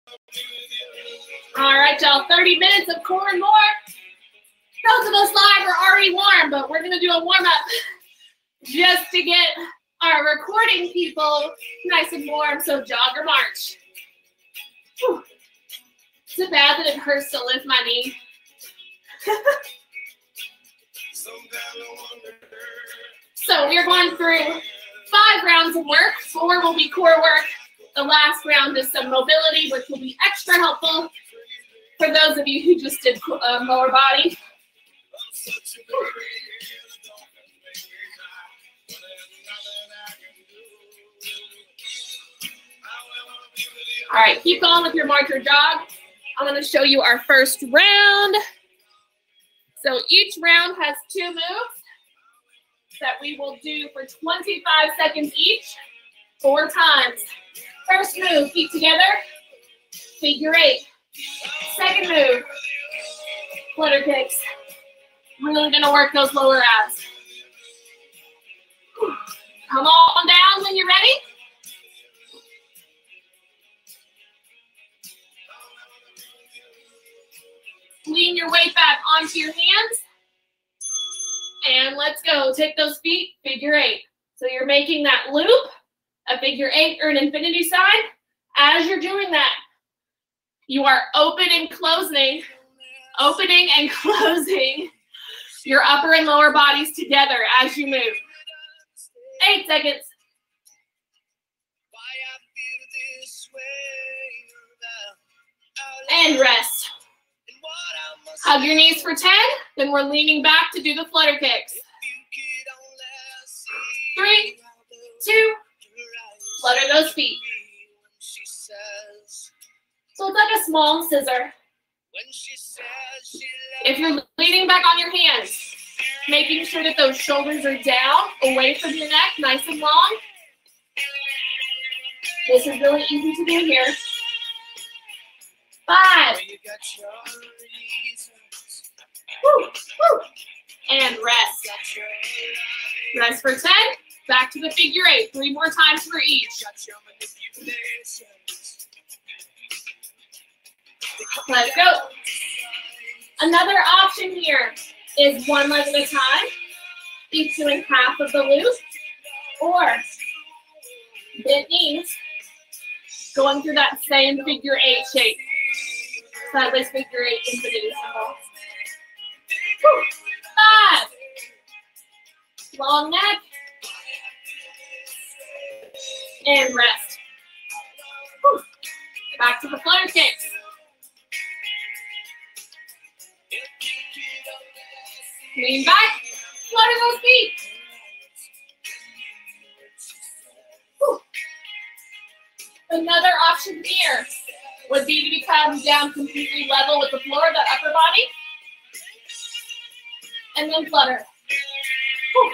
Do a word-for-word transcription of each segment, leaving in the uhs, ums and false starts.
All right, y'all, thirty minutes of core and more. Those of us live are already warm, but we're gonna do a warm up just to get our recording people nice and warm, so jog or march. Whew. Is it bad that it hurts to lift my knee? So we're going through five rounds of work. Four will be core work. The last round is some mobility, which will be extra helpful for those of you who just did um, lower body. All right, keep going with your march or jog. I'm going to show you our first round. So each round has two moves that we will do for twenty-five seconds each, four times. First move, feet together, figure eight. Second move, flutter kicks. Really gonna work those lower abs. Come on down when you're ready. Lean your weight back onto your hands. And let's go. Take those feet, figure eight. So you're making that loop, a figure eight or an infinity sign. As you're doing that, you are opening and closing, opening and closing your upper and lower bodies together as you move. Eight seconds. And rest. Hug your knees for ten, then we're leaning back to do the flutter kicks. Three, two, flutter those feet. So it's like a small scissor. If you're leaning back on your hands, making sure that those shoulders are down, away from your neck, nice and long. This is really easy to do here. Five. Woo, woo. And rest. Rest for ten. Back to the figure eight. Three more times for each. Let's go. Another option here is one leg at a time, each doing half of the loop, or bent knees, going through that same figure eight shape. Sideways figure eight infinity symbol. Woo. Five. Long neck. And rest. Woo. Back to the flutter kicks. Lean back. Flutter those feet. Woo. Another option here would be to become down completely level with the floor, that upper body. And then flutter. Whew.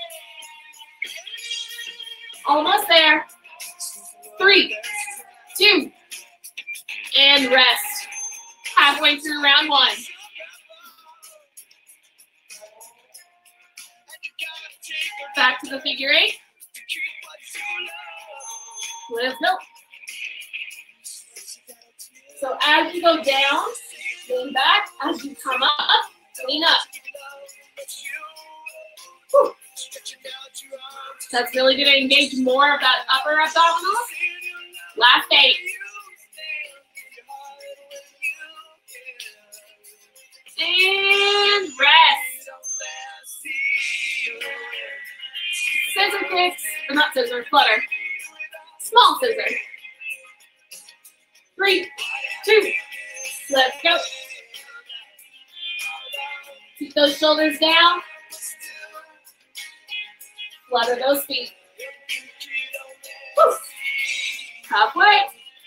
Almost there. Three, two, and rest. Halfway through round one. Back to the figure eight. Lift, nope. So as you go down, lean back. As you come up, lean up. Whew. That's really going to engage more of that upper abdominals. Last eight. And rest. Scissor kicks, or not scissor, flutter. Small scissor. Three, two, let's go. Keep those shoulders down. Flutter those feet. Woo. Halfway.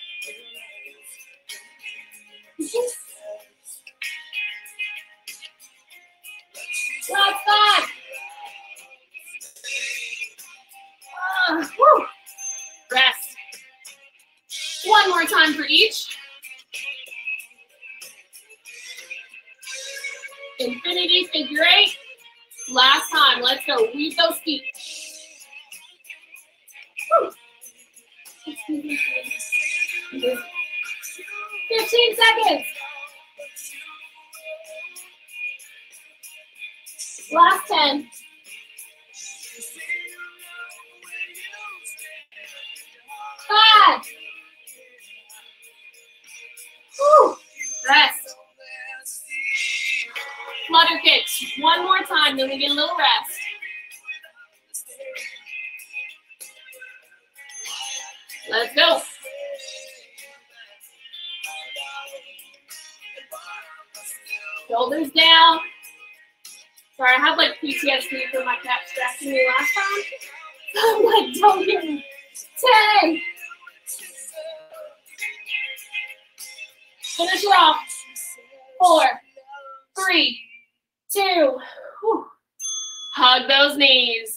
Last five. Uh, woo. Rest. One more time for each. Infinity figure eight. Last time. Let's go. Weave those feet. Woo. fifteen seconds. Last ten. Five. Whew. Rest. Flutter kicks. One more time, then we get a little rest. Let's go. Shoulders down. Sorry, I had like P T S D from my cat scratching me last time. I'm like, don't hear me. Ten. Finish it off. Four, three, two. Whew. Hug those knees.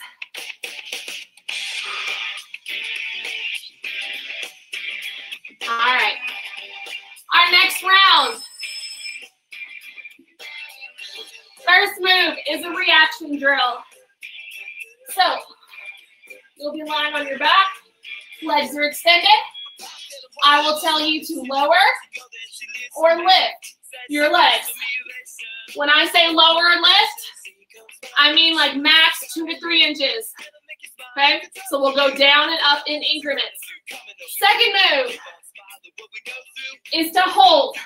All right. Our next round. First move is a reaction drill. So, you'll be lying on your back. Legs are extended. I will tell you to lower or lift your legs. When I say lower or lift, I mean like max two to three inches. Okay? So we'll go down and up in increments. Second move is to hold.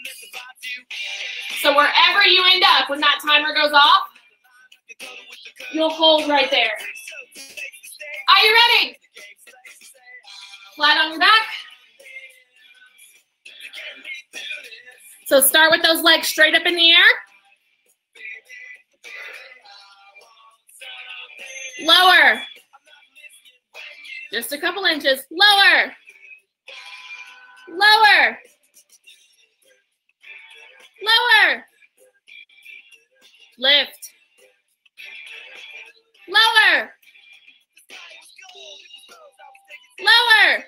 So wherever you end up when that timer goes off, you'll hold right there. Are you ready? Flat on your back. So start with those legs straight up in the air. Lower. Just a couple inches. Lower. Lower. Lower. Lift. Lower. Lower.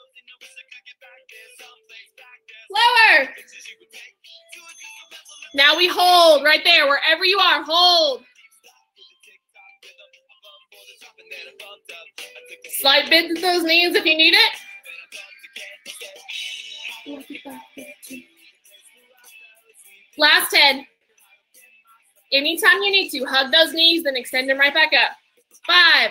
Lower. Now we hold right there, wherever you are, hold. Slight bend to those knees if you need it. Last ten. Anytime you need to, hug those knees, then extend them right back up. Five.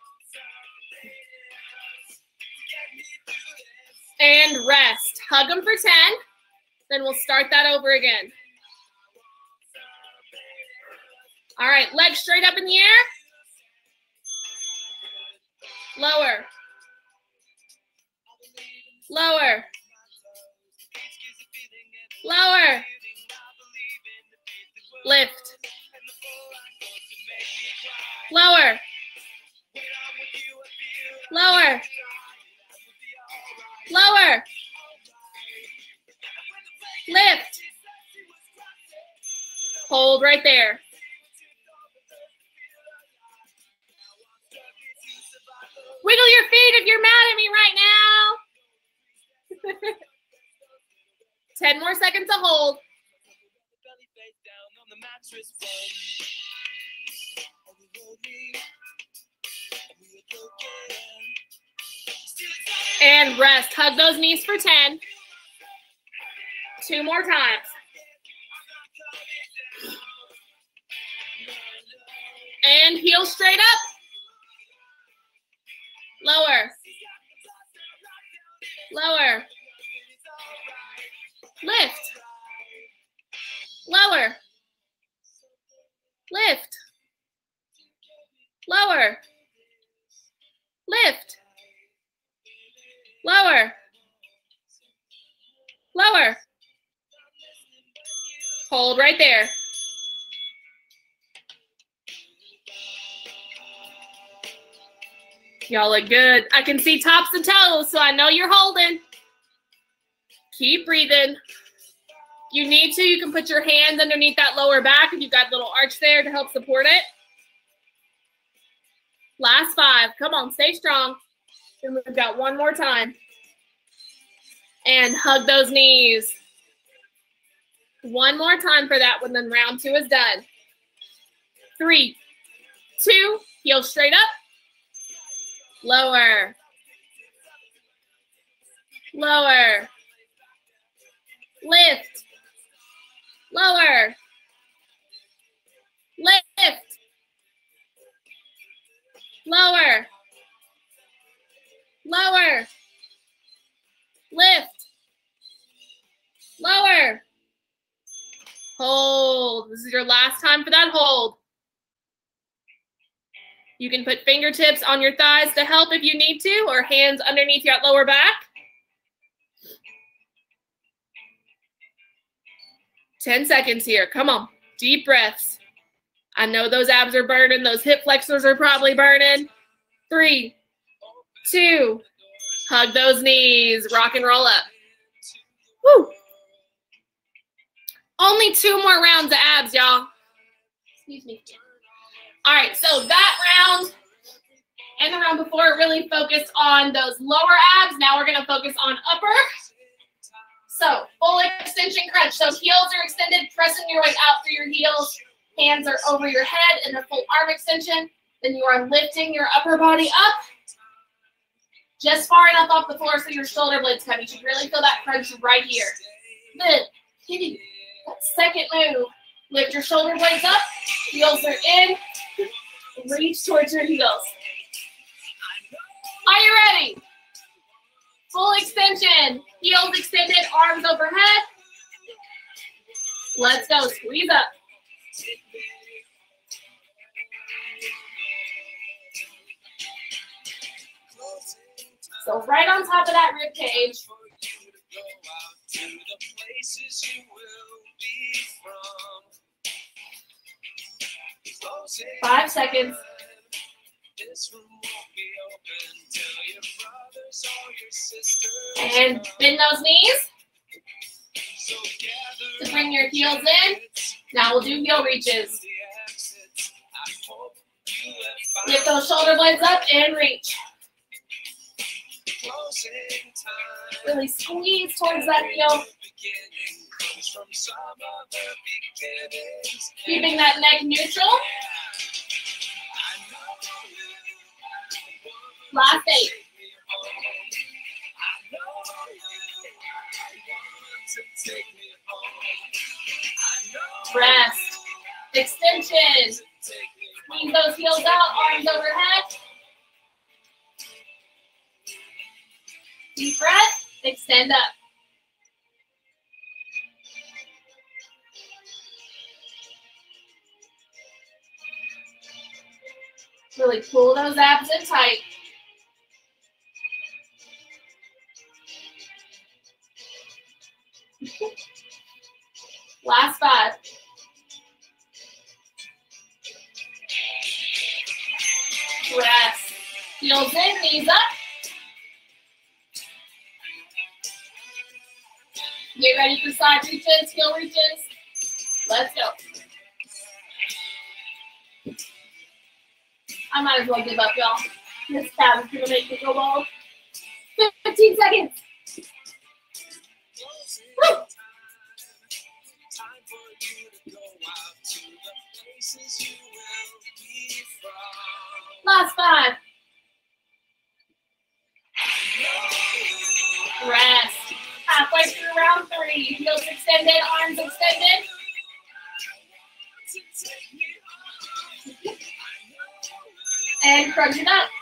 And rest. Hug them for ten. Then we'll start that over again. All right, legs straight up in the air. Lower. Lower. Lower. Lift. Lower. Lower. Lower. Lift. Hold right there. Wiggle your feet if you're mad at me right now. ten more seconds to hold. And rest. Hug those knees for ten. Two more times. And heel straight up. Lower. Lower. Lift. Lower. Lift. Lower. Lift. Lower. Lower. Hold right there. Y'all look good. I can see tops and toes, so I know you're holding. Keep breathing. If you need to, you can put your hands underneath that lower back if you've got a little arch there to help support it. Last five. Come on, stay strong. And we've got one more time. And hug those knees. One more time for that one, then round two is done. Three, two, heel straight up. Lower. Lower. lift, lower, lift, lower, lower, lift, lower, hold. This is your last time for that hold. You can put fingertips on your thighs to help if you need to, or hands underneath your lower back. ten seconds here. Come on. Deep breaths. I know those abs are burning. Those hip flexors are probably burning. Three, two, hug those knees. Rock and roll up. Woo. Only two more rounds of abs, y'all. Excuse me. All right, so that round and the round before really focused on those lower abs. Now we're gonna focus on upper. So full extension crunch. So heels are extended, pressing your way out through your heels. Hands are over your head in a full arm extension. Then you are lifting your upper body up just far enough off the floor so your shoulder blades come. You should really feel that crunch right here. Then, hitting that second move. Lift your shoulder blades up. Heels are in. Reach towards your heels. Are you ready? Full extension. Heels extended, arms overhead. Let's go. Squeeze up. So right on top of that rib cage. Five seconds. And bend those knees to bring your heels in. Now we'll do heel reaches. Lift those shoulder blades up and reach. Really squeeze towards that heel. Keeping that neck neutral. Last eight. Rest. Extension. Squeeze those heels out, arms overhead. Deep breath. Extend up. Really pull those abs in tight. Last five. Rest. Heels in, knees up. Get ready for side reaches, heel reaches. Let's go. I might as well give up, y'all. This tab is gonna make me go long. fifteen seconds. Woo. Last five. Rest. Halfway through round three. Heels extended, arms extended. And crunch it up.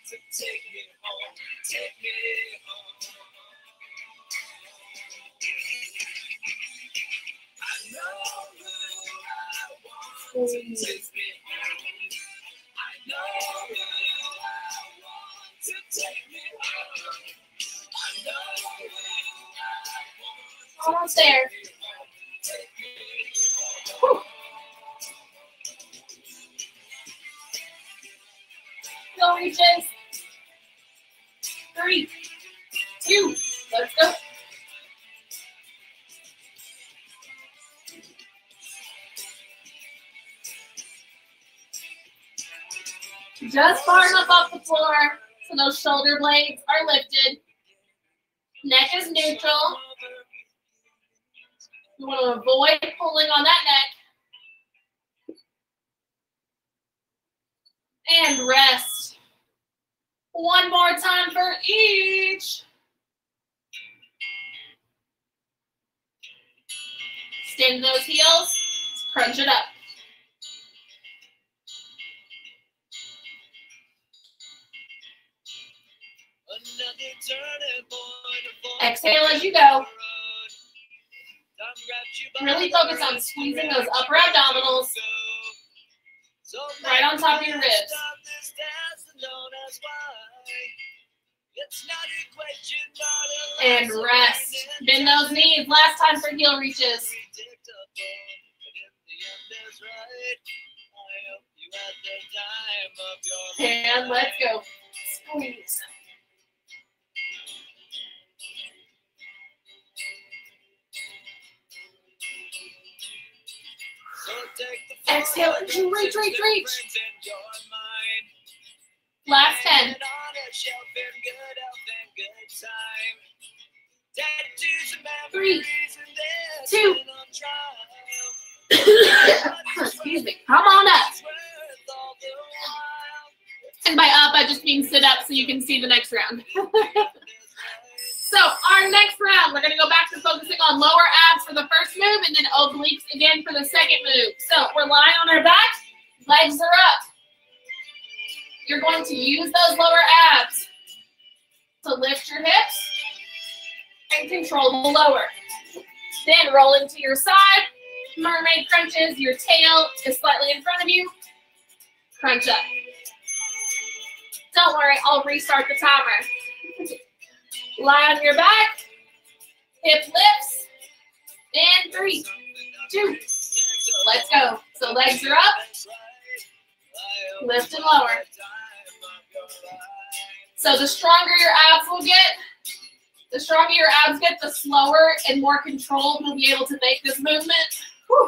Squeeze. Almost there. Whew. Heel reaches. Three, two, let's go. Just far enough off the floor so those shoulder blades are lifted. Neck is neutral. You want to avoid pulling on that neck. And rest. One more time for each. Extend those heels, crunch it up. Exhale as you go. Really focus on squeezing those upper abdominals right on top of your ribs. And rest. Bend those knees. Last time for heel reaches. And let's go. Squeeze. Exhale as you reach, reach, reach. Last ten. Three, two. Excuse me. Come on up. And by up, I just mean sit up so you can see the next round. So our next round, we're going to go back to focusing on lower abs for the first move and then obliques again for the second move. So we're lying on our back, legs are up. You're going to use those lower abs to lift your hips and control the lower. Then roll into your side, mermaid crunches, your tail is slightly in front of you, crunch up. Don't worry, I'll restart the timer. Lie on your back, hip lifts, and three, two, let's go. So legs are up, lift and lower. So the stronger your abs will get, the stronger your abs get, the slower and more controlled we'll be able to make this movement. Whew.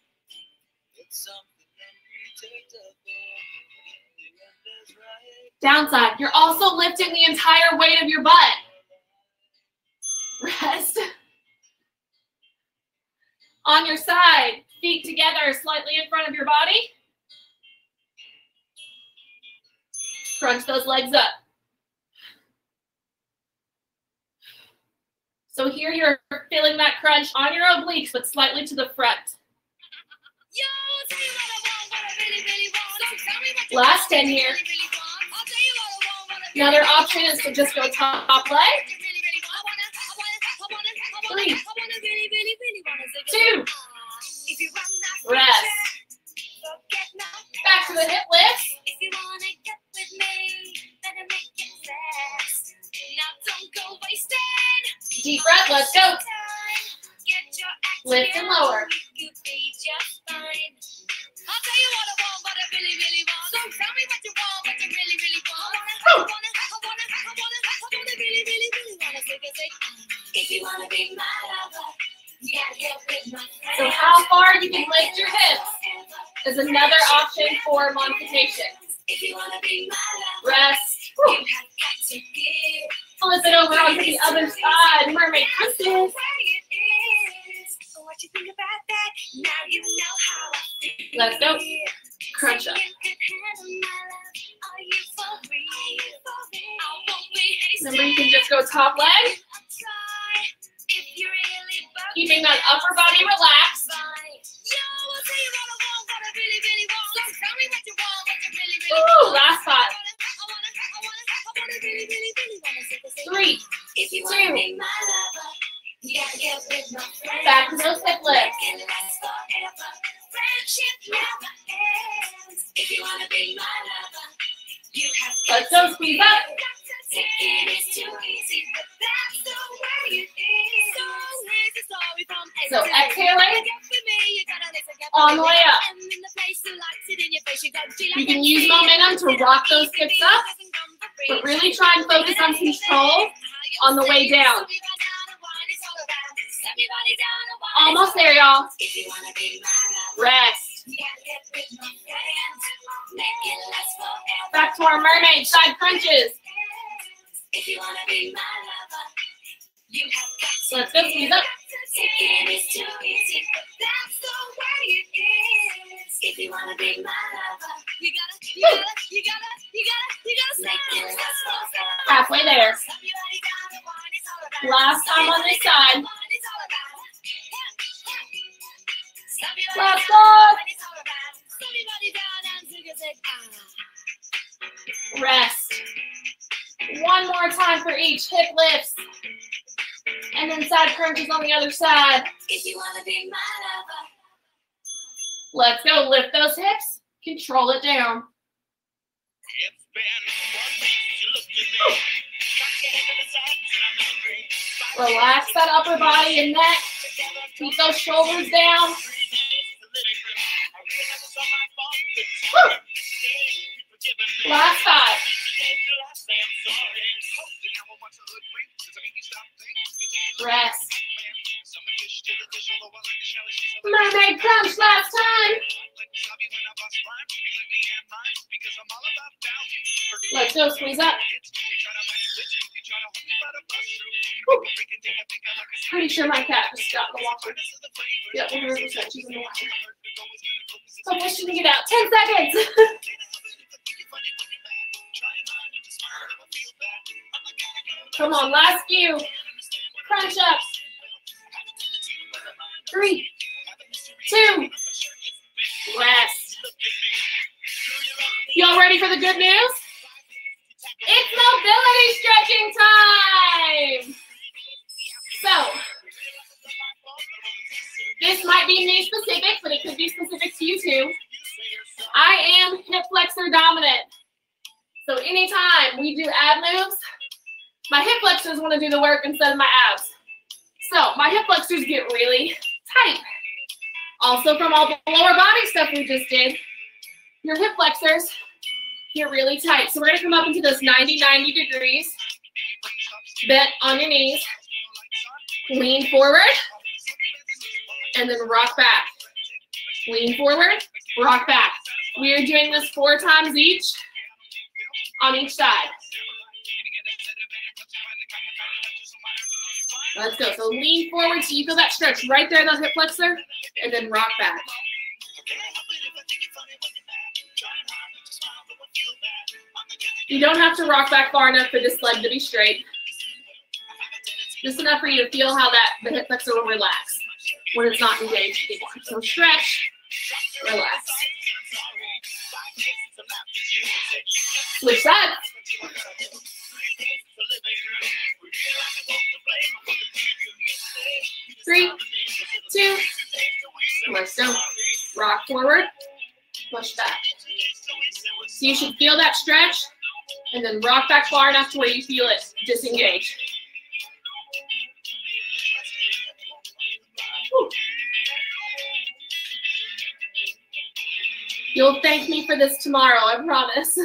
Downside, you're also lifting the entire weight of your butt. Rest. On your side, feet together slightly in front of your body. Crunch those legs up. So here you're feeling that crunch on your obliques, but slightly to the front. Last ten here. Another option is to just go top leg. Three, two, rest. Back to the hip lift. Deep breath, let's go. Lift and lower. So how far you can lift your hips is another option for modification. Rest. Whew. Flip it over onto the other side. Mermaid crunches. Let's go. Crunch up. Remember, you can just go top leg. Keeping that upper body relaxed. Ooh, last spot. Three, two, back to those hip lifts. Let's go, squeeze up. So exhaling on the way up. You can use momentum to rock those hips up, but really try and focus on control on the way down. Almost there, y'all. Rest. Back to our mermaid side crunches. Let's go, squeeze up. Halfway there. Last time on this side. Rest. One more time for each hip lifts. And then side crunches on the other side. If you want to be my lover. Let's go. Lift those hips. Control it down. Relax that upper body and neck. Keep those shoulders down. Woo. Last five. Rest. Mermaid crunch last time. Let's go, squeeze up. Woo. Pretty sure my cat just got in the water. Yep, one hundred percent she's in the water. So I she can get out. ten seconds. Come on, last few. Crunch ups. Three, two, rest. Y'all ready for the good news? It's mobility stretching time. So, this might be me specific, but it could be specific to you too. I am hip flexor dominant. So anytime we do ab moves, my hip flexors want to do the work instead of my abs. So my hip flexors get really tight. Also from all the lower body stuff we just did, your hip flexors get really tight. So we're going to come up into this ninety ninety degrees, bent on your knees, lean forward, and then rock back. Lean forward, rock back. We are doing this four times each on each side. Let's go. So lean forward so you feel that stretch right there in the hip flexor, and then rock back. You don't have to rock back far enough for this leg to be straight. Just enough for you to feel how that the hip flexor will relax when it's not engaged anymore. So stretch, relax. Switch sides. Three, two, let's go. Rock forward, push back. So you should feel that stretch, and then rock back far enough to where you feel it disengage. Whew. You'll thank me for this tomorrow, I promise.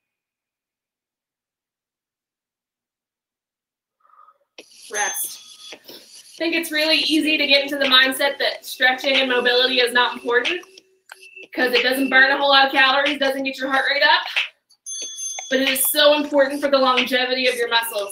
Rest. I think it's really easy to get into the mindset that stretching and mobility is not important because it doesn't burn a whole lot of calories, doesn't get your heart rate up, but it is so important for the longevity of your muscles.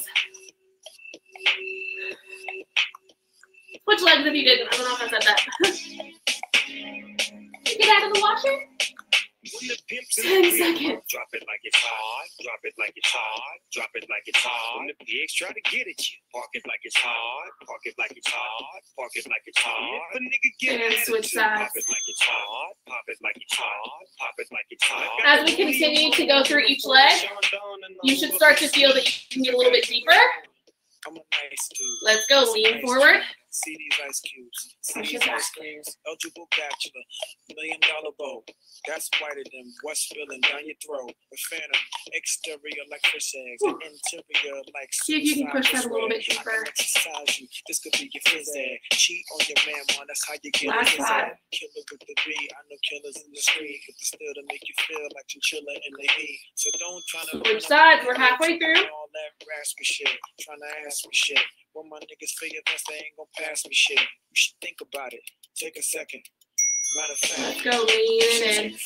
Switch legs if you didn't. I don't know if I said that. Get out of the washer. Ten seconds. Drop it like it's hard. Drop it like it's hard. Drop it like it's hard. When the pigs try to get at you, park it like it's hard. Park it like it's hard. Park it like it's hard. If a nigga get and switch sides. Pop it like it's hard. Pop it like it's hard. Pop it like it's hard. As we continue to go through each leg, you should start to feel that you can get a little bit deeper. Let's go. Lean forward. See these ice cubes. See these ice cubes. Eligible bachelor. Million dollar bow. That's whiter than what's spilling down your throat. The phantom. Exterior like fish eggs. The interior like see if you can push that a little bit deeper. You. This could be your phys ed. Cheat on your man, man. That's how you get Last his five. ad. Killer with the B. I know killers in the street. But still to make you feel like chinchilla in the heat. So don't try to. Switch sides. We're halfway through. All that raspy shit. Trying to ask me shit. When my niggas figure this, they ain't gonna pass me shit. You should think about it. Take a second. Matter of fact, let's go. Lean it in.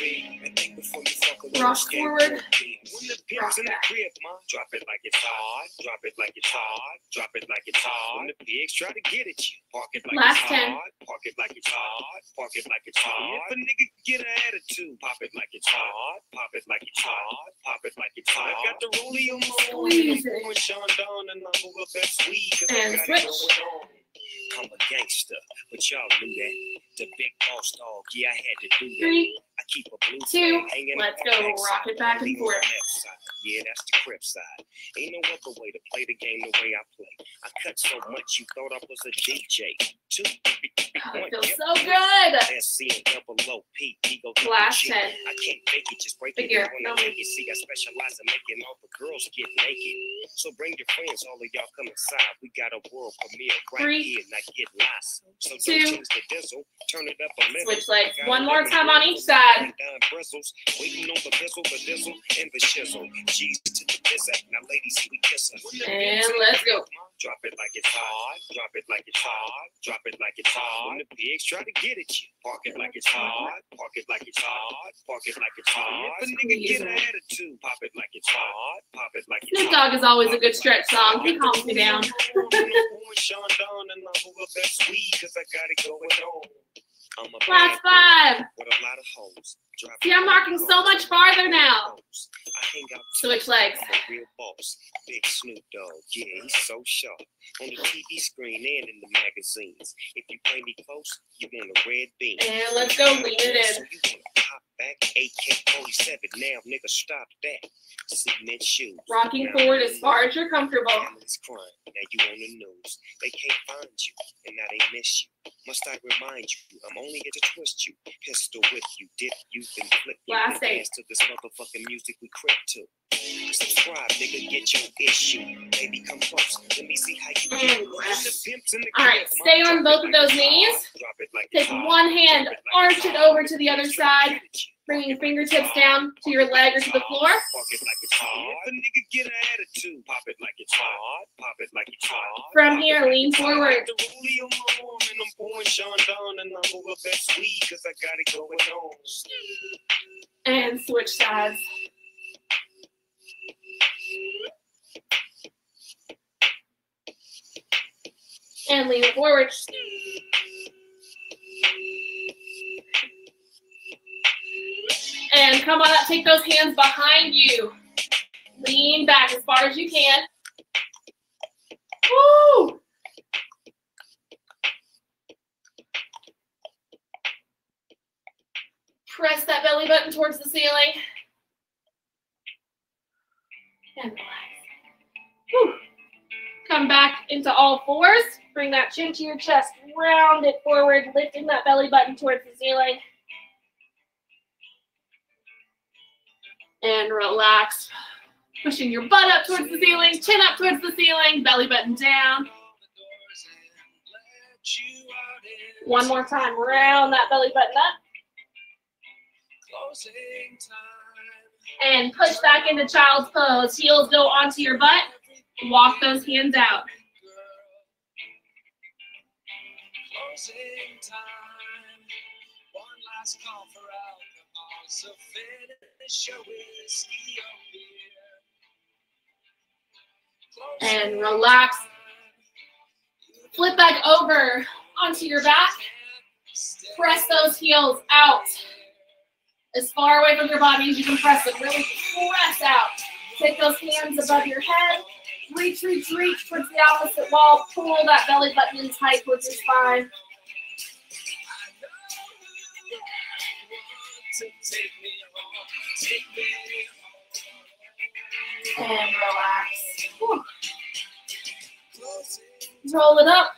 Rock forward. Rock back. Drop it like it's hard. Drop it like it's hard. Drop it like it's hard. When the pigs try to get at you, park it like Last it's ten. hard. Park it like it's hard. Park it like it's hard. If a nigga get an attitude, pop it like it's hard. Pop it like it's hard. Pop it like it's hard. I got the rollie on my Squeeze it. Sean Dawn and I'm with that sweet. And switch. I'm a gangster, but y'all knew that. The big boss dog, yeah, I had to do that. Three, I keep a blue two, flag hanging let's on go. my Rock it back and lean on forth. the left side. Yeah, that's the crib side. Ain't no other way to play the game the way I play. I cut so much you thought I was a D J. Two, three, Oh, one, it feels yep. so good. S C and double O P, ego double Last G. ten. I can't fake it, just break Big it. ear. When No. I make it, see, I specialize in making all the girls get naked. So bring your friends, all of y'all come inside. We got a world premiere right Three, here, not get lost. So don't two, change the diesel, turn it up a little. switch legs. I got One more eleven time on each girls side. and dime bristles, waiting on the bizzle, the dizzle, and the shizzle. G's to the bizzle. Now, ladies, we kiss her. And let's go. Drop it like it's hard. Drop it like it's hard. Drop it like it's hard. When the pigs try to get at you, park it like it's hard. Park it like it's hard. Park it like it's hard. If a nigga get an attitude, pop it like it's hard. Pop it like it's Snoop hard. Dogg is always a good stretch song. He calms me down. Sean Don and I'm over that sweet because I got it going on. I'm a Last bad five. boy with a lot of hoes. Drop See, it I'm like marking it's so hard. much farther now. I hang out Switch legs. I'm a real boss. Big Snoop Dogg. Yeah, he's so sharp. On the T V screen and in the magazines. If you play me close, you want a red beam. And let's go. Lean it So in. you want to pop back A K forty-seven. Now, nigga, stop that. Cement shoes. Rocking Now, forward as far as you're comfortable. Family's crying. Now you on the news. They can't find you, and now they miss you. Must I remind you? I'm only here to twist you, pistol with you, dip you, then flip you. Last and eight. dance to this motherfucking music we crip to. Subscribe, nigga, get your issue. Baby, come close. Let me see how you And do. rest. The pimps in the All right, crib, stay mom, on drop both it of like those it's knees. hot. Drop it like Take it's hot. one hand, Drop it like arch it's it hot. over to the other side. Bring your fingertips down to your leg or to the floor. Pop it like it's hot. If a nigga get an attitude, pop it like it's hot. Pop it like it's hot. From here, lean forward. The rollie on my arm and I'm pouring Sean Don and I'm over that sweet because I got it going on. And switch sides. And lean it forward. And come on up, take those hands behind you. Lean back as far as you can. Woo! Press that belly button towards the ceiling. And relax. Whew. Come back into all fours. Bring that chin to your chest. Round it forward, lifting that belly button towards the ceiling. And relax. Pushing your butt up towards the ceiling, chin up towards the ceiling, belly button down. One more time. Round that belly button up. And push back into child's pose. Heels go onto your butt. Walk those hands out. And relax. Flip back over onto your back. Press those heels out as far away from your body as you can press them. Really press out. Take those hands above your head. Reach, reach, reach towards the opposite wall. Pull that belly button in tight towards your spine. And relax. Whew. Roll it up.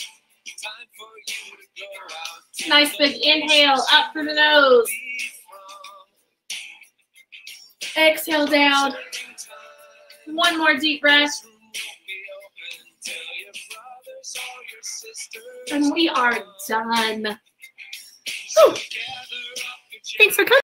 Nice big inhale up through the nose. Exhale down. One more deep breath. And we are done. Whew. Thanks for coming.